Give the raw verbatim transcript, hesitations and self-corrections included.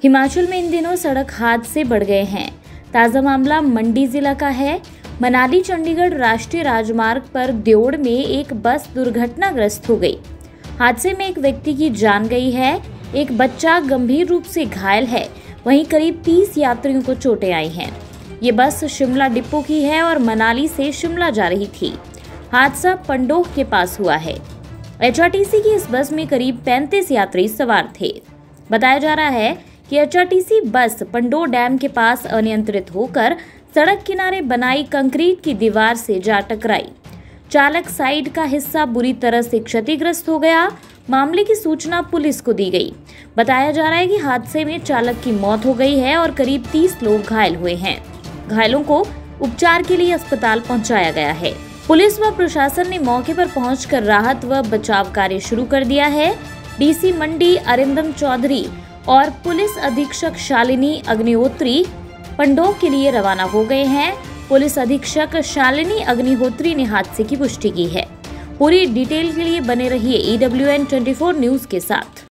हिमाचल में इन दिनों सड़क हादसे बढ़ गए हैं। ताज़ा मामला मंडी जिला का है। मनाली चंडीगढ़ राष्ट्रीय राजमार्ग पर द्योड़ में एक बस दुर्घटनाग्रस्त हो गई। हादसे में एक व्यक्ति की जान गई है, एक बच्चा गंभीर रूप से घायल है, वहीं करीब तीस यात्रियों को चोटें आई हैं। ये बस शिमला डिपो की है और मनाली से शिमला जा रही थी। हादसा पंडोह के पास हुआ है। एच आर टी सी की इस बस में करीब पैंतीस यात्री सवार थे। बताया जा रहा है कि एच आर टी सी बस पंडोह डैम के पास अनियंत्रित होकर सड़क किनारे बनाई कंक्रीट की दीवार से जा टकराई। चालक साइड का हिस्सा बुरी तरह से क्षतिग्रस्त हो गया। मामले की सूचना पुलिस को दी गई। बताया जा रहा है कि हादसे में चालक की मौत हो गई है और करीब तीस लोग घायल हुए हैं। घायलों को उपचार के लिए अस्पताल पहुंचाया गया है। पुलिस व प्रशासन ने मौके पर पहुंचकर राहत व बचाव कार्य शुरू कर दिया है। डी सी मंडी अरिंदम चौधरी और पुलिस अधीक्षक शालिनी अग्निहोत्री पंडोह के लिए रवाना हो गए हैं। पुलिस अधीक्षक शालिनी अग्निहोत्री ने हादसे की पुष्टि की है। पूरी डिटेल के लिए बने रहिए ई डब्ल्यू एन चौबीस न्यूज के साथ।